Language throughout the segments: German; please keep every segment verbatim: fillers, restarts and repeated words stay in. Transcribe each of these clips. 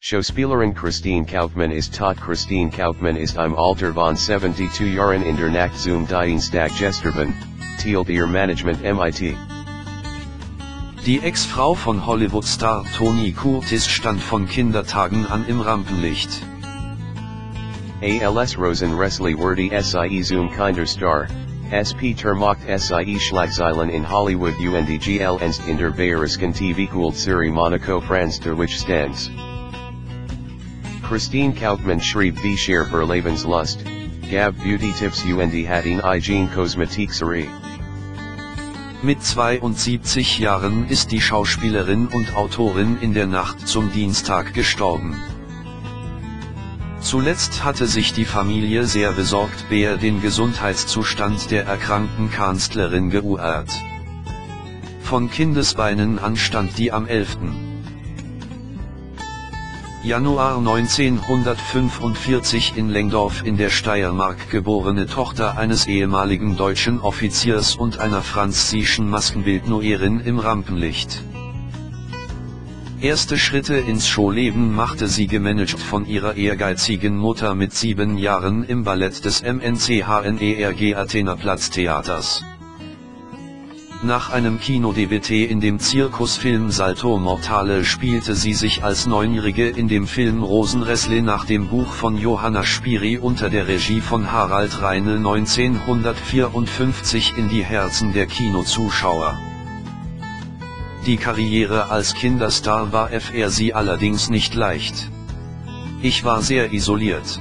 Schauspielerin Christine Kaufmann ist tot. Christine Kaufmann ist im Alter von zweiundsiebzig Jahren in der Nacht zum Dienstag gestorben, teilt ihr Management mit. Die Ex-Frau von Hollywood-Star Tony Curtis stand von Kindertagen an im Rampenlicht. Als Rosen-Resli wurde sie zum Kinderstar, sp Termacht sie Schlagzeilen in Hollywood und glänzt in der bayerischen T V-Kultserie Monaco France Deutschlands. Christine Kaufmann schrieb wie Cher für Lebenslust, gab Beauty-Tipps und hat eine eigene Kosmetikserie. Mit zweiundsiebzig Jahren ist die Schauspielerin und Autorin in der Nacht zum Dienstag gestorben. Zuletzt hatte sich die Familie sehr besorgt über den Gesundheitszustand der erkrankten Kanzlerin geouert. Von Kindesbeinen an stand die am elften Januar neunzehnhundertfünfundvierzig in Lengdorf in der Steiermark geborene Tochter eines ehemaligen deutschen Offiziers und einer französischen Maskenbildnerin im Rampenlicht. Erste Schritte ins Showleben machte sie gemanagt von ihrer ehrgeizigen Mutter mit sieben Jahren im Ballett des M N C H N E R G Athenerplatz Theaters. Nach einem Kinodebüt in dem Zirkusfilm Salto Mortale spielte sie sich als Neunjährige in dem Film Rosenresli nach dem Buch von Johanna Spyri unter der Regie von Harald Reinl neunzehnhundertvierundfünfzig in die Herzen der Kinozuschauer. Die Karriere als Kinderstar war für sie allerdings nicht leicht. Ich war sehr isoliert.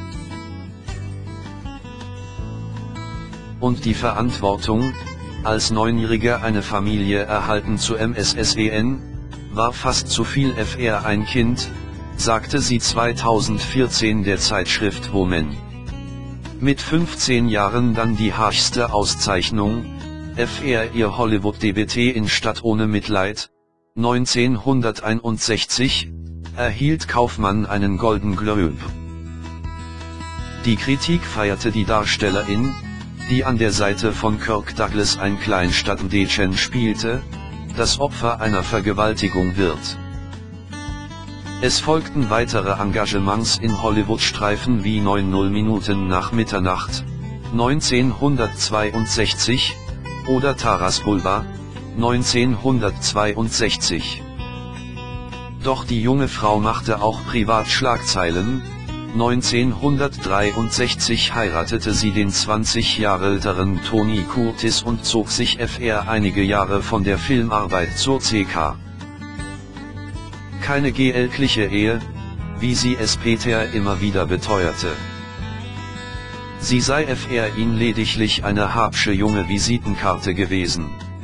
Und die Verantwortung, als Neunjähriger eine Familie erhalten zu müssen, war fast zu viel für ein Kind, sagte sie zweitausendvierzehn der Zeitschrift Woman. Mit fünfzehn Jahren dann die höchste Auszeichnung, für ihr Hollywood-Debüt in Stadt ohne Mitleid, neunzehnhunderteinundsechzig, erhielt Kaufmann einen Golden Globe. Die Kritik feierte die Darstellerin, die an der Seite von Kirk Douglas ein Kleinstadtmädchen spielte, das Opfer einer Vergewaltigung wird. Es folgten weitere Engagements in Hollywood-Streifen wie neunzig Minuten nach Mitternacht, neunzehnhundertzweiundsechzig, oder Taras Bulba, neunzehnhundertzweiundsechzig. Doch die junge Frau machte auch privat Schlagzeilen. neunzehnhundertdreiundsechzig heiratete sie den zwanzig Jahre älteren Tony Curtis und zog sich für einige Jahre von der Filmarbeit zur C K. Keine geeheliche Ehe, wie sie es Peter immer wieder beteuerte. Sie sei für ihn lediglich eine hübsche junge Visitenkarte gewesen.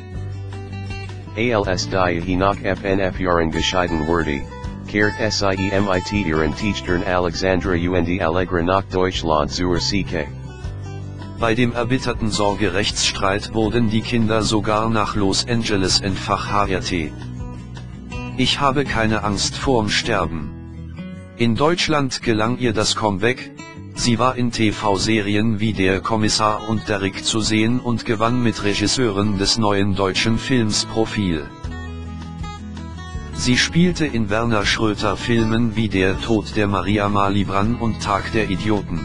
Als die he nach fünf Jahren geschieden wurde, kehrt sie mit ihren Töchtern Alexandra und Allegra nach Deutschland zur C K. Bei dem erbitterten Sorgerechtsstreit wurden die Kinder sogar nach Los Angeles entfacht. Ich habe keine Angst vorm Sterben. In Deutschland gelang ihr das Comeback, sie war in T V-Serien wie Der Kommissar und Derrick zu sehen und gewann mit Regisseuren des neuen deutschen Films Profil. Sie spielte in Werner Schröter-Filmen wie Der Tod der Maria Malibran und Tag der Idioten.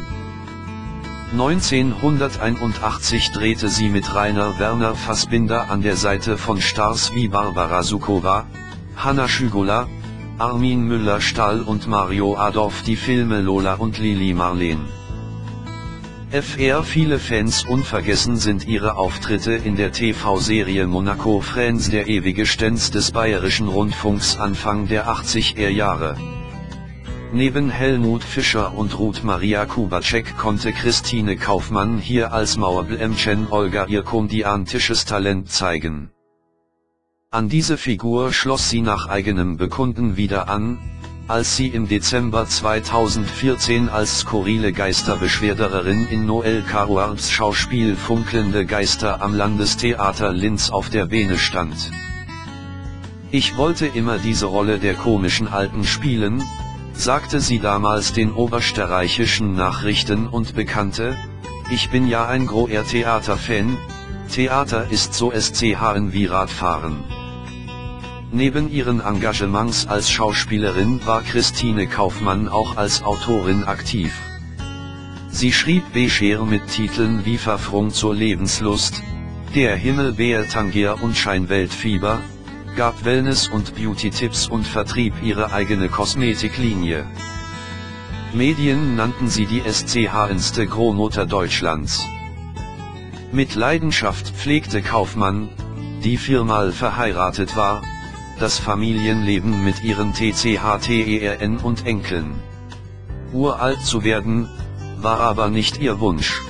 neunzehnhunderteinundachtzig drehte sie mit Rainer Werner Fassbinder an der Seite von Stars wie Barbara Sukowa, Hanna Schygulla, Armin Müller-Stahl und Mario Adorf die Filme Lola und Lili Marleen. Für viele Fans unvergessen sind ihre Auftritte in der T V-Serie Monaco France der ewige Stenz des Bayerischen Rundfunks Anfang der achtziger Jahre. Neben Helmut Fischer und Ruth Maria Kubacek konnte Christine Kaufmann hier als Mauerblümchen Olga ihr komödiantisches Talent zeigen. An diese Figur schloss sie nach eigenem Bekunden wieder an, als sie im Dezember zweitausendvierzehn als skurrile Geisterbeschwerderin in Noël Coward's Schauspiel Funkelnde Geister am Landestheater Linz auf der Bühne stand. Ich wollte immer diese Rolle der komischen Alten spielen, sagte sie damals den oberösterreichischen Nachrichten und bekannte, ich bin ja ein großer Theaterfan, Theater ist so S C H N wie Radfahren. Neben ihren Engagements als Schauspielerin war Christine Kaufmann auch als Autorin aktiv. Sie schrieb Bücher mit Titeln wie Verfrung zur Lebenslust, Der Himmel Bär Tangier und Scheinweltfieber, gab Wellness- und Beauty-Tipps und vertrieb ihre eigene Kosmetiklinie. Medien nannten sie die schaffendste Großmutter Deutschlands. Mit Leidenschaft pflegte Kaufmann, die viermal verheiratet war, das Familienleben mit ihren Töchtern und Enkeln. Uralt zu werden, war aber nicht ihr Wunsch.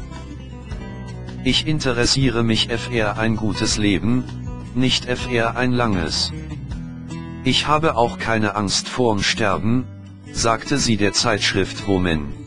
Ich interessiere mich für ein gutes Leben, nicht für ein langes. Ich habe auch keine Angst vorm Sterben, sagte sie der Zeitschrift Woman.